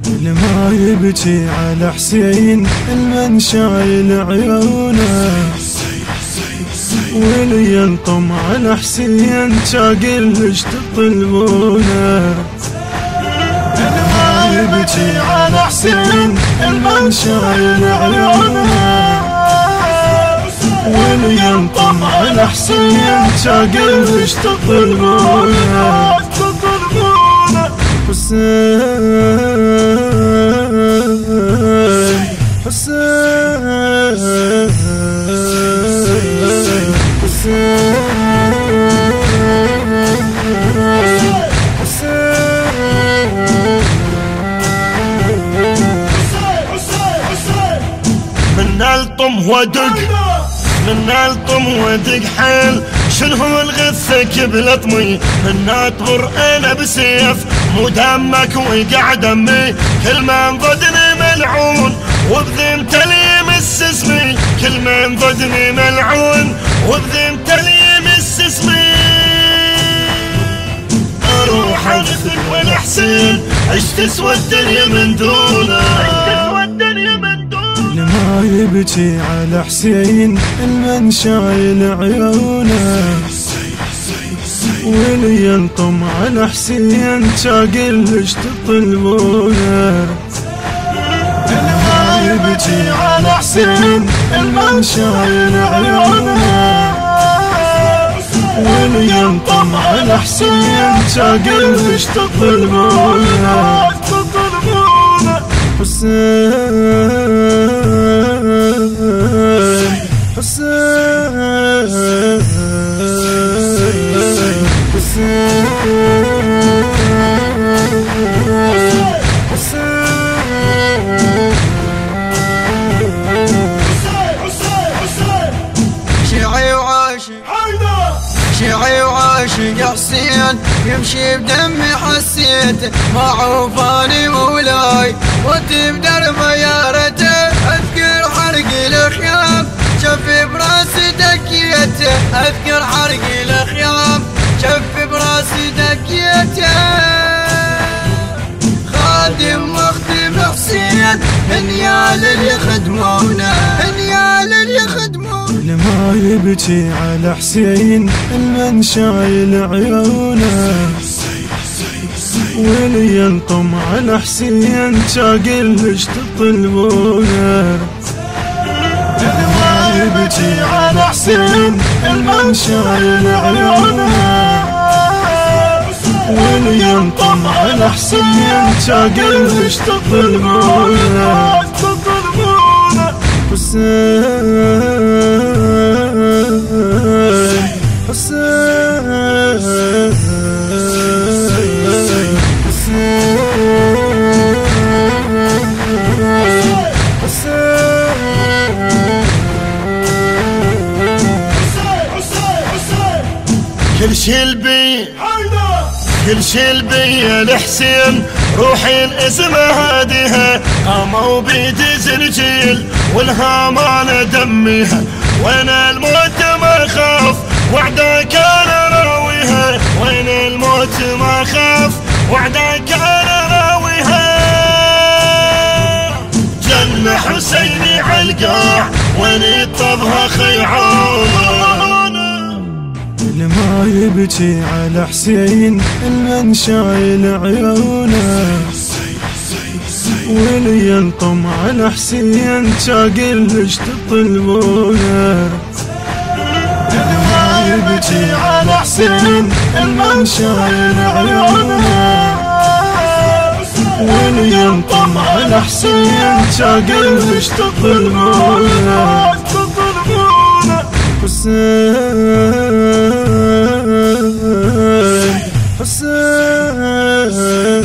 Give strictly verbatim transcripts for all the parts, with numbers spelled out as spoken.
لما يبكي على حسين المن شايل عيونه، واللي ينطم على حسين شاقل ايش تطلبونه. لما يبكي على حسين المن شايل عيونه، واللي ينطم على حسين شاقل ايش تطلبونه. حسين حسين حسين من الطم ودق من الطم ودق حيل شنو الغثك بلطمي، من اطبر انا بسيف مو دمك ويقع دمي، كل من ضدني ملعون وبذمت لي يمس اسمي، كل من ضدني ملعون وبذمت لي يمس اسمي. اروح اغثك والحسين ايش تسوى الدنيا من دونه، لما يبكي على حسين المن شايل عيونه، واللي ينطم على حسين شاقل ايش تطلبونه. لما يبكي على حسين المن شايل عيونه، واللي ينطم على حسين شاقل ايش تطلبونه. حسين حسين حسين شيعي وعاشق شيعي وعاشق يا حسين يمشي بدمي حسيت ما عوفاني مولاي، وانت بدربه يا ريته اذكر حرق الخيام شف براسي دكيته، اذكر حرق الخيام شف براسي دكيته. خادم واخدم حسين هنيال اللي يخدمونه، هنيال اللي يخدمونه. لما يبكي على حسين المن شايل عيونه، واللي ينطم على حسين شاقل ايش تطلبونه. لما يبكي على حسين المن شايل عيونه، واللي ينطم على حسين شاقل ايش تطلبونه. حسين حسين كل شي البي كل شي البي الحسين روحي الاسم هاديها، قاموا بيدي زنجيل والهامان دميها، وين الموت ما خاف وعدك انا راويها، وين الموت ما خاف وعدك انا راويها. جنة حسيني عالقاع وين الطبها خيعان. لما يبكي على حسين المن شايل عيونه، واللي ينطم على حسين شاقل ايش تطلبونه. لما يبكي على حسين المن شايل عيونه، واللي ينطم على حسين شاقل ايش تطلبونه. حسين حسين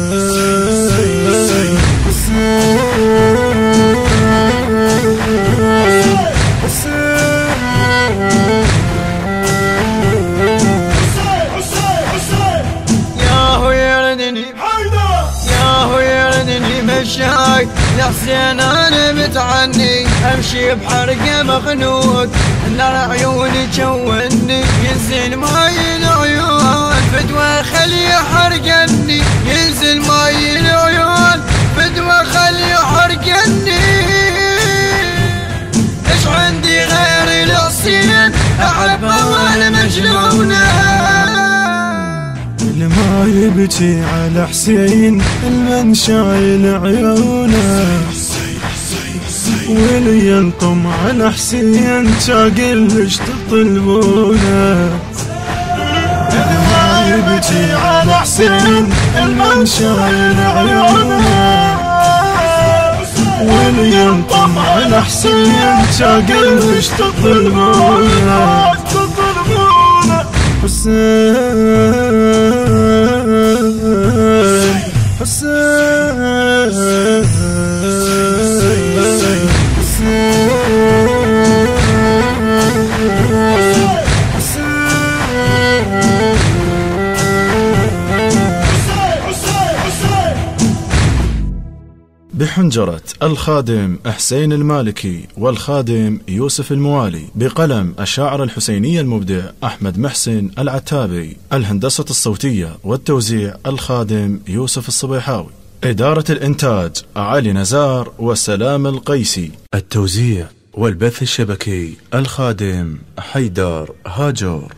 مشاي يا حسين انا متعني امشي بحرقه مخنوق، نار عيوني تشوني ينزل ماي العيون، فدوى خلي حرقني ينزل ماي العيون، يبكي على حسين المن شايل عيونه، واللي ينطم على حسين شاقل ليش تطلبونه. يبكي على حسين المن شايل عيونه، واللي ينطم على حسين شاقل ليش تطلبونه. حسين حسين بحنجرة الخادم حسين المالكي والخادم يوسف الموالي، بقلم الشاعر الحسيني المبدع أحمد محسن العتابي، الهندسة الصوتية والتوزيع الخادم يوسف الصبيحاوي، إدارة الإنتاج علي نزار وسلام القيسي، التوزيع والبث الشبكي الخادم حيدر هاجور.